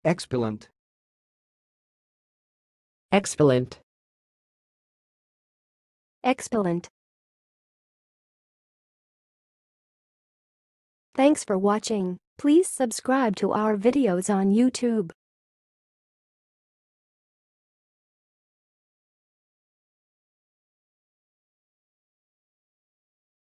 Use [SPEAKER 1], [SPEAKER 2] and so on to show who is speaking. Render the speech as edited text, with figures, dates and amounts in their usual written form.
[SPEAKER 1] Expellent.
[SPEAKER 2] Expellent.
[SPEAKER 3] Expellent. Thanks for watching. Please subscribe to our videos on YouTube.